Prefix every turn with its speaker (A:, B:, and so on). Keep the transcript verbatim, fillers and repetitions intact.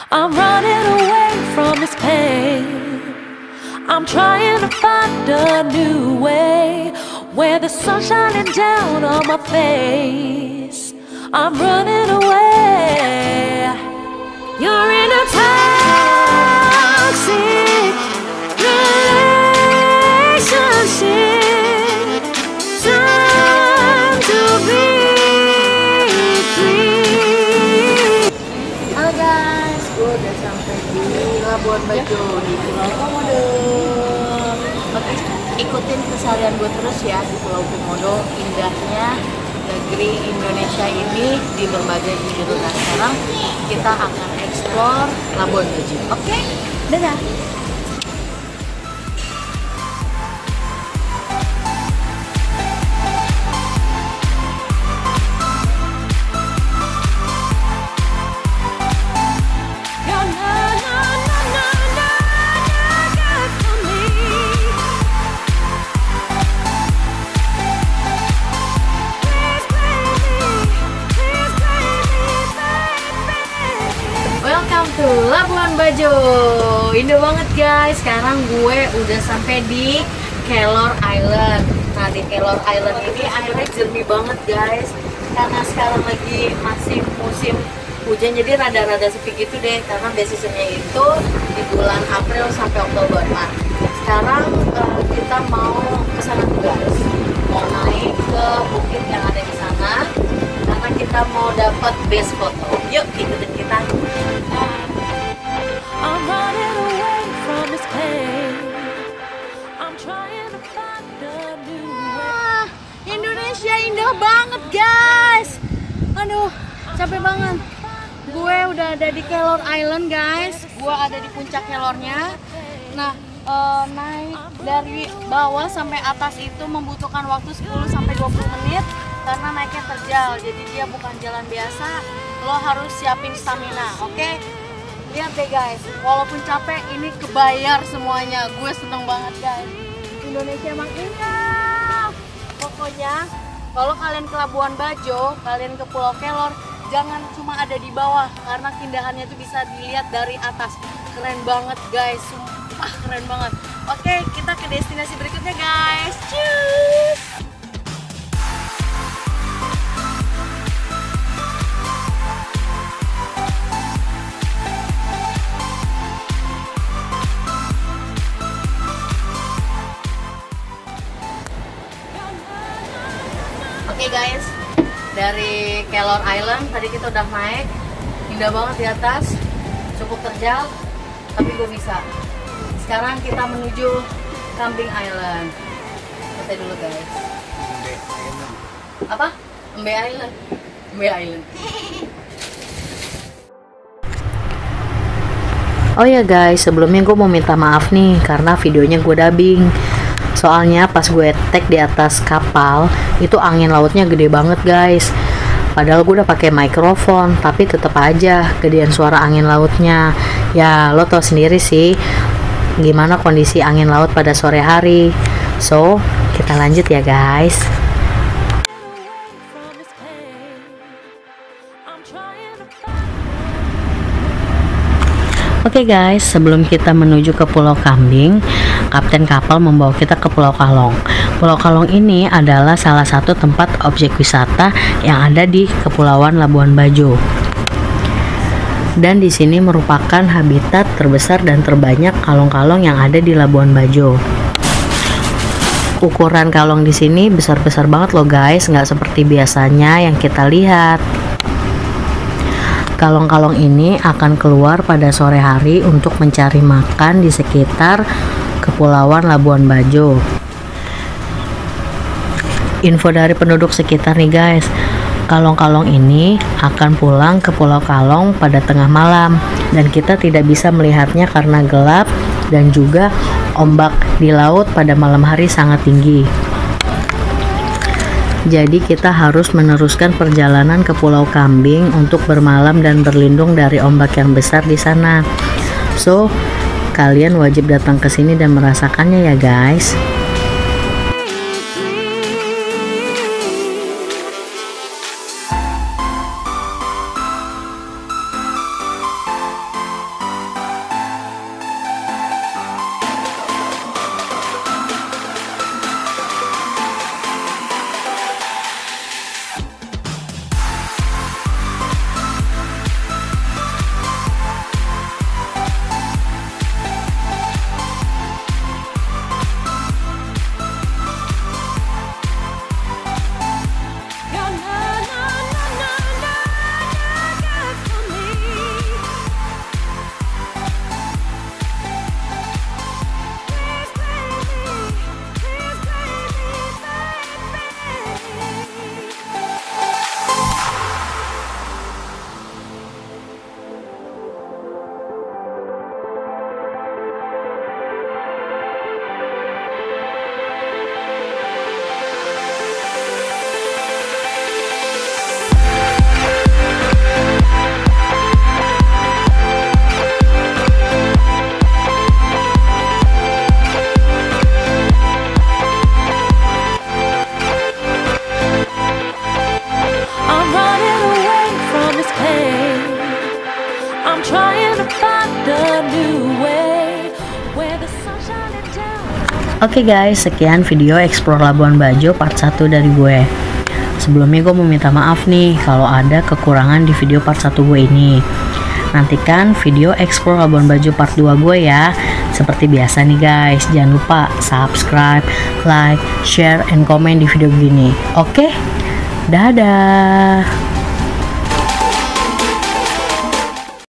A: I'm running away from this pain. I'm trying to find a new way where the sun's shining down on my face. I'm running away. You're in a toxic relationship. Time to be free.
B: Halo guys, gue udah sampai di Labuan Bajo di Pulau Komodo. Oke, ikutin keseharian gue terus ya di Pulau Komodo, indahnya negeri Indonesia ini di berbagai penjuru. Nah, sekarang kita akan explore Labuan Bajo. Oke, dadah. Welcome to Labuan Bajo. Indah banget guys. Sekarang gue udah sampai di Kelor Island. Nah, di Kelor Island ini airnya jernih banget guys. Karena sekarang lagi masih musim hujan, jadi rada-rada sepi gitu deh. Karena basisnya itu di bulan April sampai Oktober. Nah, sekarang uh, kita mau ke sana tuh guys. Mau naik ke bukit yang ada di sana. Karena kita mau dapat best foto. Yuk ikutin kita.
A: I'm running away from this pain. I'm trying to find a new way.
B: Ah, Indonesia indah banget guys. Aduh, capek banget. Gue udah ada di Kelor Island guys. Gue ada di puncak Kelornya. Nah, eh, naik dari bawah sampai atas itu membutuhkan waktu sepuluh sampai dua puluh menit karena naiknya terjal. Jadi dia bukan jalan biasa. Lo harus siapin stamina, oke? Okay? Lihat deh guys, walaupun capek ini kebayar semuanya. Gue seneng banget guys. Indonesia emang indah. Pokoknya kalau kalian ke Labuan Bajo, kalian ke Pulau Kelor, jangan cuma ada di bawah karena keindahannya itu bisa dilihat dari atas. Keren banget guys, sumpah keren banget. Oke, kita ke destinasi berikutnya guys. Cheers. Oke okay guys, dari Kelor Island tadi kita udah naik, indah banget di atas, cukup terjal, tapi gue bisa. Sekarang kita menuju Kambing Island. Kita dulu guys. Apa? Embe Island. Embe Island.
C: Oh ya guys, sebelumnya gue mau minta maaf nih karena videonya gue dubbing. Soalnya pas gue tag di atas kapal itu angin lautnya gede banget guys. Padahal gue udah pakai mikrofon, tapi tetap aja gedean suara angin lautnya. Ya lo tau sendiri sih gimana kondisi angin laut pada sore hari. So kita lanjut ya guys. Oke okay guys, sebelum kita menuju ke Pulau Kambing, kapten kapal membawa kita ke Pulau Kalong. Pulau Kalong ini adalah salah satu tempat objek wisata yang ada di Kepulauan Labuan Bajo. Dan di sini merupakan habitat terbesar dan terbanyak kalong-kalong yang ada di Labuan Bajo. Ukuran kalong di sini besar-besar banget loh guys, nggak seperti biasanya yang kita lihat. Kalong-kalong ini akan keluar pada sore hari untuk mencari makan di sekitar Kepulauan Labuan Bajo. Info dari penduduk sekitar nih guys, kalong-kalong ini akan pulang ke Pulau Kalong pada tengah malam dan kita tidak bisa melihatnya karena gelap dan juga ombak di laut pada malam hari sangat tinggi. Jadi kita harus meneruskan perjalanan ke Pulau Kambing untuk bermalam dan berlindung dari ombak yang besar di sana. So, kalian wajib datang ke sini dan merasakannya ya guys.
A: I'm trying to find a new way where the sun shining down.
C: Oke guys, sekian video Explore Labuan Bajo part satu dari gue. Sebelumnya gue mau minta maaf nih kalau ada kekurangan di video part satu gue ini. Nantikan video Explore Labuan Bajo part dua gue ya. Seperti biasa nih guys, jangan lupa subscribe, like, share, and comment di video gini. Oke? Dadah!